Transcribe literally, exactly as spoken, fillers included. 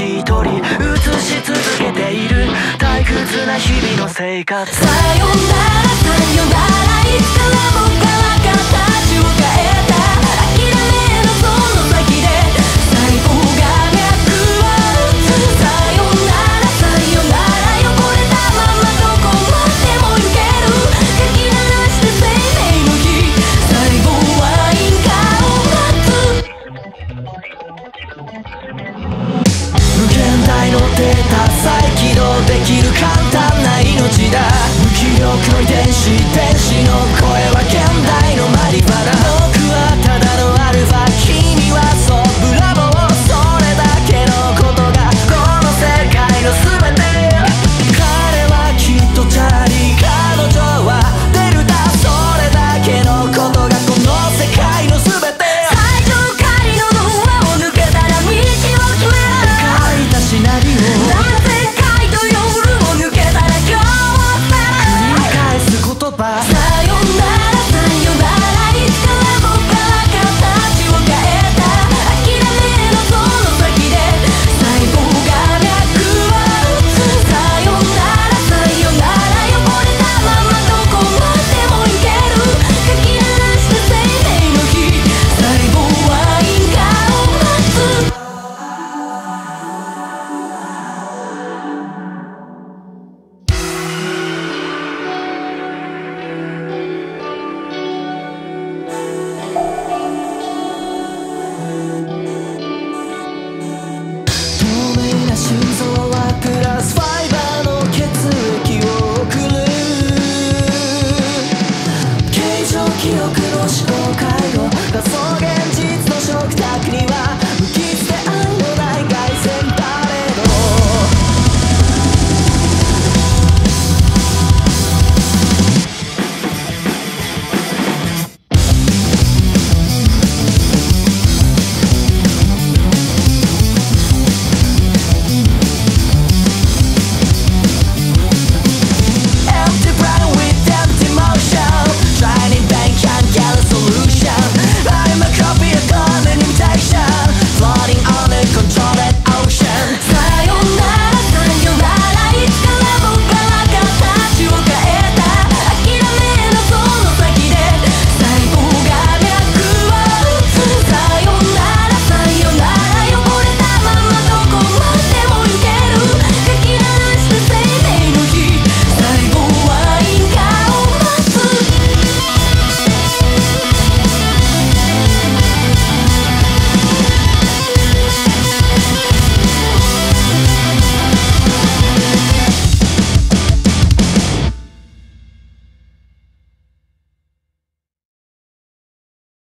一人映し続けている退屈な日々の生活。 さよならさよなら、いつから僕は形を変えた。諦めのその先で最高が脈を打つ。さよならさよなら、汚れたままどこまでも行ける。かき鳴らして生命の日、最後は因果を待つ。 無限大のデータ再起動できる簡単な命だ。無気力の遺伝子、遺伝子の